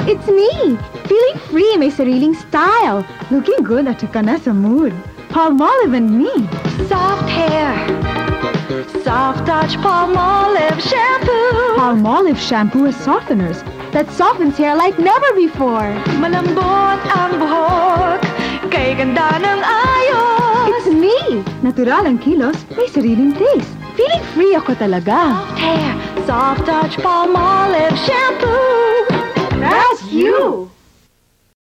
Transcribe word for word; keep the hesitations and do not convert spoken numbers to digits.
It's me! Feeling free, may sariling style. Looking good at saka na sa mood. Palmolive and me. Soft hair, soft touch Palmolive shampoo. Palmolive shampoo has softeners that softens hair like never before. Malambot ang buhok, kay ganda ng ayos. It's me! Natural ang kilos, may sariling taste. Feeling free ako talaga. Soft hair, soft touch Palmolive shampoo. That's you!